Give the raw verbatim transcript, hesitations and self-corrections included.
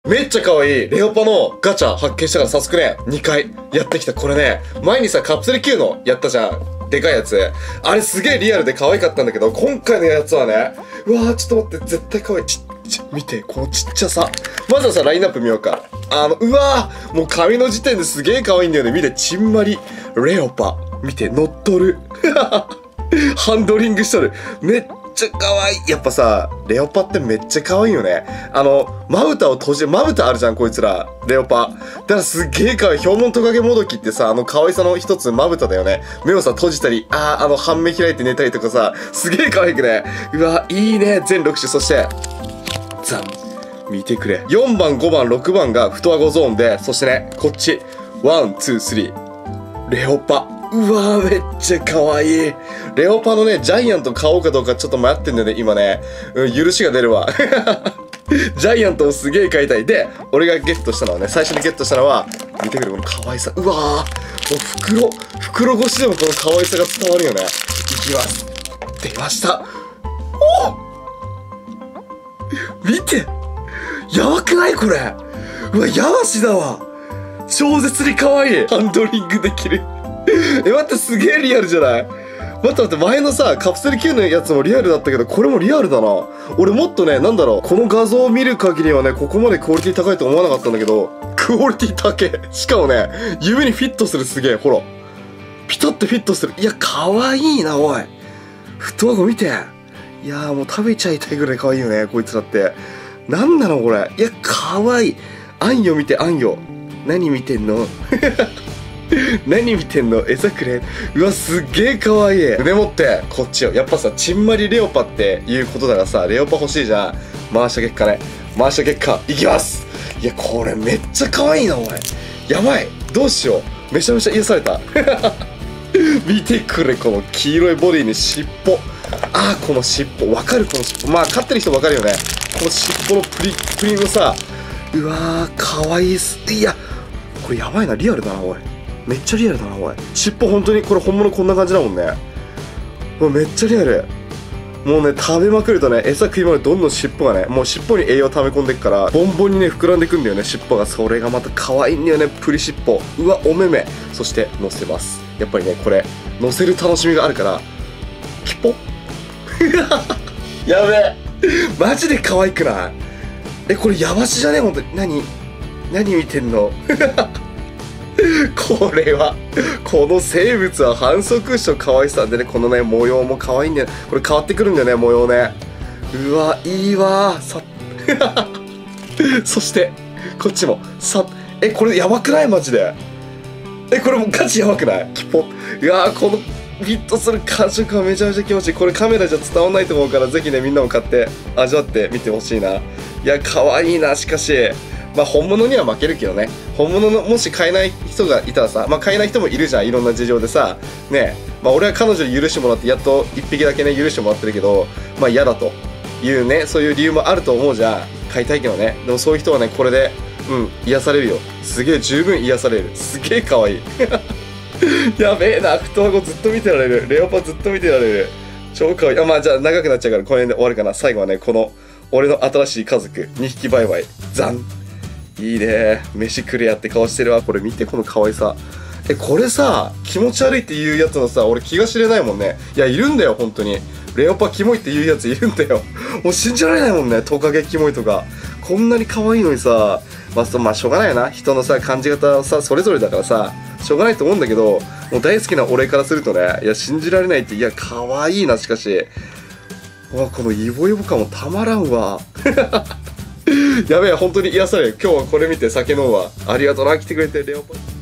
めっちゃ可愛いレオパのガチャ発見したから早速ね、にかいやってきた。これね、前にさ、カプセルきゅうのやったじゃん。でかいやつ。あれすげえリアルで可愛かったんだけど、今回のやつはね、うわーちょっと待って、絶対可愛い。ちっちゃ、見て、このちっちゃさ。まずはさ、ラインナップ見ようか。あの、うわーもう髪の時点ですげえ可愛いんだよね。見て、ちんまり、レオパ。見て、乗っとる。ハンドリングしとる。めっちゃ可愛い。やっぱさ、レオパってめっちゃ可愛いよね。あの、まぶたを閉じて、まぶたあるじゃん、こいつら。レオパ。だからすげえ可愛い。氷紋トカゲモドキってさ、あの可愛さの一つまぶただよね。目をさ、閉じたり、あー、あの、半目開いて寝たりとかさ、すげえ可愛くね。うわ、いいね。全ろく種。そして、ザン。見てくれ。よんばん、ごばん、ろくばんが太顎ゾーンで、そしてね、こっち。ワン、ツー、スリー。レオパ。うわーめっちゃ可愛い。レオパのね、ジャイアント買おうかどうかちょっと迷ってんだよね、今ね。うん、許しが出るわ。ジャイアントをすげえ買いたい。で、俺がゲットしたのはね、最初にゲットしたのは、見てくれ、この可愛さ。うわーもう袋、袋越しでもこの可愛さが伝わるよね。いきます。出ました。お見てやばくないこれ。うわ、ヤマシだわ。超絶に可愛い。ハンドリングできる。え、待って、すげえリアルじゃない？待って待って、前のさ、カプセルきゅうのやつもリアルだったけど、これもリアルだな。俺もっとね、なんだろう、この画像を見る限りはね、ここまでクオリティ高いと思わなかったんだけど、クオリティ高い。しかもね、指にフィットする。すげえ、ほら。ピタってフィットする。いや、可愛いな、おい。太顎見て。いやーもう食べちゃいたいぐらい可愛いよね、こいつだって。なんなのこれ。いや、可愛い。あんよ見て、あんよ。何見てんの何見てんの？餌くれ。うわ、すっげえかわいい。腕持って、こっちよ。やっぱさ、ちんまりレオパっていうことだからさ、レオパ欲しいじゃん。回した結果ね。回した結果、いきます。いや、これめっちゃかわいいな、おい。やばい。どうしよう。めちゃめちゃ癒された。見てくれ、この黄色いボディに尻尾。あー、この尻尾。わかる？この尻尾。まあ、飼ってる人わかるよね。この尻尾のプリップリのさ、うわー、かわいいっす。いや、これやばいな。リアルだな、おい。めっちゃリアルだな、おい。尻尾本当にこれ本物こんな感じだもんね。もうめっちゃリアル。もうね、食べまくるとね、餌食いまでどんどん尻尾がね、もう尻尾に栄養溜め込んでっから、ボンボンにね、膨らんでくんだよね、尻尾が。それがまた可愛いんだよね、プリ尻尾。うわ、お目目。そして、乗せます。やっぱりね、これ、乗せる楽しみがあるから、ピポやべえ。マジで可愛くない？え、これヤバしじゃね？ほんとに。何何見てんの？これは、この生物は反則種の可愛さでね、このね、模様も可愛いんだよね。これ変わってくるんだよね、模様ね。うわ、いいわ。さそして、こっちも、さ、え、これやばくない？マジで。え、これもうガチやばくない？キポ。うわー、この、フィットする感触がめちゃめちゃ気持ちいい。これカメラじゃ伝わんないと思うから、ぜひね、みんなも買って、味わってみてほしいな。いや、可愛いな、しかし。まあ本物には負けるけどね。本物のもし買えない人がいたらさ、まあ買えない人もいるじゃん、いろんな事情でさ。ねえ、まあ俺は彼女に許してもらって、やっと一匹だけね、許してもらってるけど、まあ嫌だというね、そういう理由もあると思うじゃん。買いたいけどね。でもそういう人はね、これで、うん、癒されるよ。すげえ十分癒される。すげえ可愛い。やべえな、太顎ずっと見てられる。レオパずっと見てられる。超可愛い。あ、まあじゃあ長くなっちゃうから、この辺で終わるかな。最後はね、この、俺の新しい家族、にひきバイバイ。ザン。いいね。飯くれやって顔してるわ。これ見て、この可愛さ。え、これさ、気持ち悪いっていうやつのさ、俺気が知れないもんね。いや、いるんだよ、本当に。レオパキモいっていうやついるんだよ。もう信じられないもんね、トカゲキモいとか。こんなに可愛いのにさ、まあ、そまあ、しょうがないよな。人のさ、感じ方はさ、それぞれだからさ、しょうがないと思うんだけど、もう大好きな俺からするとね、いや、信じられないって、いや、可愛いな、しかし。うわ、このイボイボ感もたまらんわ。やべえ、本当に癒される。今日はこれ見て酒飲むわ。ありがとうな、来てくれて、レオパ。